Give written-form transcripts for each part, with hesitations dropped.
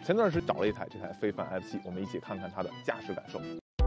前段时间找了一台这台非凡 F7，我们一起看看它的驾驶感受。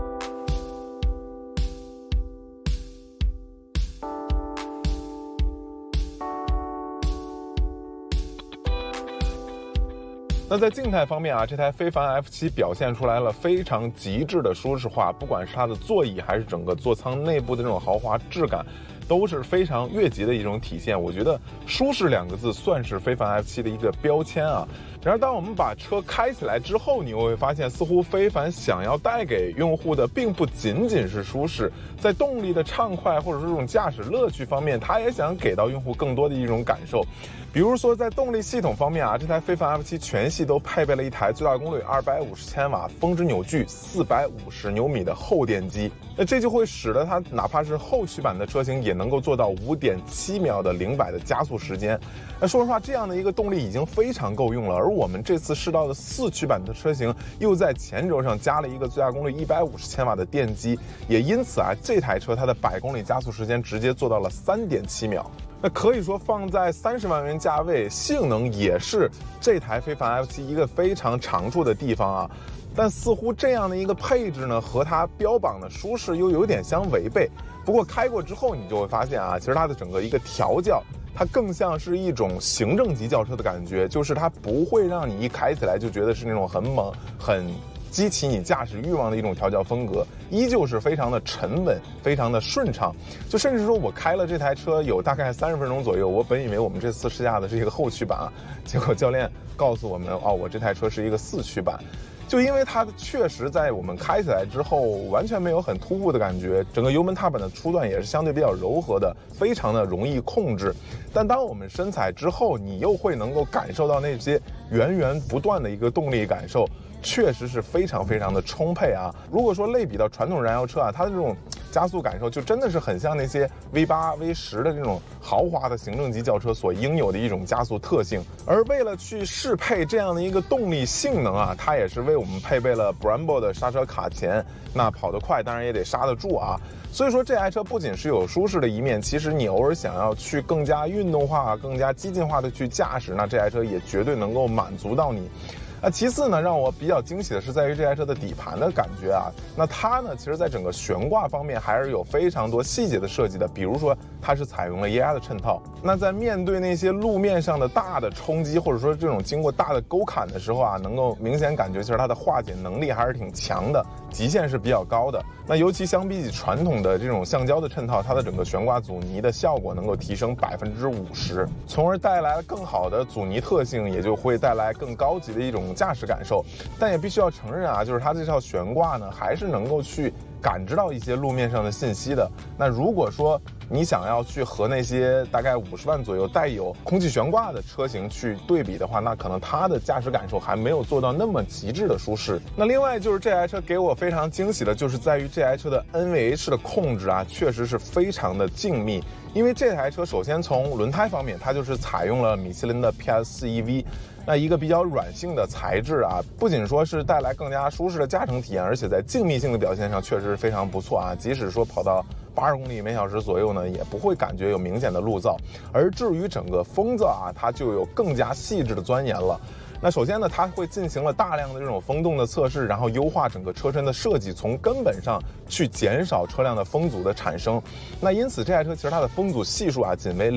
那在静态方面啊，这台非凡 F7表现出来了非常极致的舒适化，不管是它的座椅还是整个座舱内部的这种豪华质感，都是非常越级的一种体现。我觉得舒适2个字算是非凡 F7的一个标签啊。然而当我们把车开起来之后，你又会发现似乎非凡想要带给用户的并不仅仅是舒适，在动力的畅快或者是这种驾驶乐趣方面，它也想给到用户更多的一种感受。比如说在动力系统方面啊，这台非凡 F7全系都配备了一台最大功率250千瓦、峰值扭矩450牛米的后电机，那这就会使得它哪怕是后驱版的车型也能够做到5.7秒的0-100的加速时间。那说实话，这样的一个动力已经非常够用了，而我们这次试到的4驱版的车型又在前轴上加了一个最大功率150千瓦的电机，也因此啊，这台车它的100公里加速时间直接做到了3.7秒。那可以说放在30万元价位，性能也是这台非凡 F7一个非常长处的地方啊。但似乎这样的一个配置呢，和它标榜的舒适又有点相违背。不过开过之后，你就会发现啊，其实它的整个一个调教，它更像是一种行政级轿车的感觉，就是它不会让你一开起来就觉得是那种很猛、很激起你驾驶欲望的一种调教风格，依旧是非常的沉稳，非常的顺畅。就甚至说我开了这台车有大概30分钟左右，我本以为我们这次试驾的是一个后驱版啊，结果教练告诉我们，哦，我这台车是一个4驱版。就因为它确实在我们开起来之后完全没有很突兀的感觉，整个油门踏板的初段也是相对比较柔和的，非常的容易控制。但当我们深踩之后，你又会能够感受到那些源源不断的一个动力感受，确实是非常非常的充沛啊。如果说类比到传统燃油车啊，它的这种加速感受就真的是很像那些 V8、V10 的这种豪华的行政级轿车所应有的一种加速特性。而为了去适配这样的一个动力性能啊，它也是为我们配备了 Brembo 的刹车卡钳，那跑得快当然也得刹得住啊。所以说这台车不仅是有舒适的一面，其实你偶尔想要去更加运动化、更加激进化的去驾驶，那这台车也绝对能够满足到你。其次呢，让我比较惊喜的是在于这台车的底盘的感觉啊。那它呢，其实在整个悬挂方面还是有非常多细节的设计的，比如说它是采用了液压的衬套。那在面对那些路面上的大的冲击，或者说这种经过大的沟坎的时候啊，能够明显感觉其实它的化解能力还是挺强的，极限是比较高的。那尤其相比起传统的这种橡胶的衬套，它的整个悬挂阻尼的效果能够提升50%，从而带来了更好的阻尼特性，也就会带来更高级的一种驾驶感受。但也必须要承认啊，就是它这套悬挂呢，还是能够去感知到一些路面上的信息的。那如果说你想要去和那些大概50万左右带有空气悬挂的车型去对比的话，那可能它的驾驶感受还没有做到那么极致的舒适。那另外就是这台车给我非常惊喜的就是在于这台车的 NVH 的控制啊，确实是非常的精密。因为这台车首先从轮胎方面，它就是采用了米其林的 PS4EV， 那一个比较软性的材质啊，不仅说是带来更加舒适的驾乘体验，而且在静谧性的表现上确实是非常不错啊。即使说跑到80公里每小时左右呢，也不会感觉有明显的路噪。而至于整个风噪啊，它就有更加细致的钻研了。那首先呢，它会进行了大量的这种风洞的测试，然后优化整个车身的设计，从根本上去减少车辆的风阻的产生。那因此这台车其实它的风阻系数啊，仅为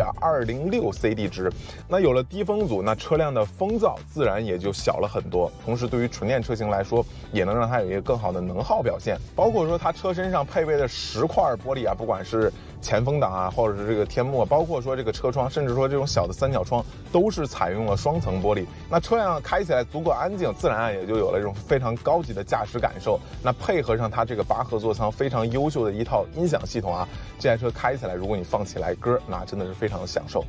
0.206 CD 值。那有了低风阻，那车辆的风噪自然也就小了很多。同时对于纯电车型来说，也能让它有一个更好的能耗表现。包括说它车身上配备的10块玻璃啊，不管是前风挡啊，或者是这个天幕，包括说这个车窗，甚至说这种小的三角窗，都是采用了双层玻璃。那车辆开起来足够安静，自然也就有了这种非常高级的驾驶感受。那配合上它这个8核座舱非常优秀的一套音响系统啊，这台车开起来，如果你放起来歌，那真的是非常的享受。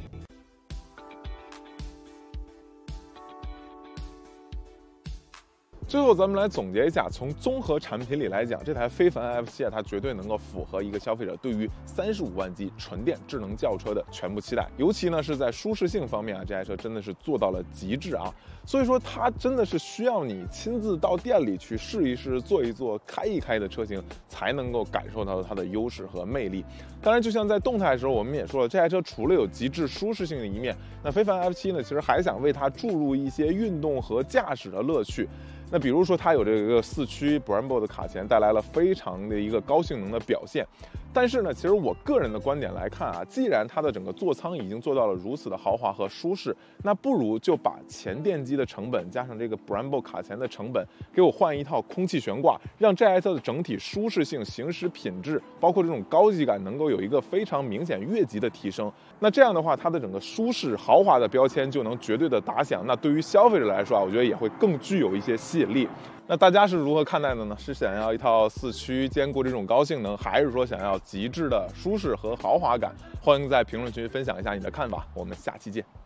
最后咱们来总结一下，从综合产品里来讲，这台非凡 F7它绝对能够符合一个消费者对于35万级纯电智能轿车的全部期待。尤其呢是在舒适性方面啊，这台车真的是做到了极致啊。所以说它真的是需要你亲自到店里去试一试、坐一坐、开一开的车型，才能够感受到它的优势和魅力。当然，就像在动态的时候，我们也说了，这台车除了有极致舒适性的一面，那非凡 F7呢，其实还想为它注入一些运动和驾驶的乐趣。那比如说，它有这个4驱 Brembo 的卡钳，带来了非常的一个高性能的表现。但是呢，其实我个人的观点来看啊，既然它的整个座舱已经做到了如此的豪华和舒适，那不如就把前电机的成本加上这个 Brembo 卡钳的成本，给我换一套空气悬挂，让这台车的整体舒适性、行驶品质，包括这种高级感，能够有一个非常明显越级的提升。那这样的话，它的整个舒适豪华的标签就能绝对的打响。那对于消费者来说啊，我觉得也会更具有一些吸引力。那大家是如何看待的呢？是想要一套4驱兼顾这种高性能，还是说想要极致的舒适和豪华感？欢迎在评论区分享一下你的看法，我们下期见。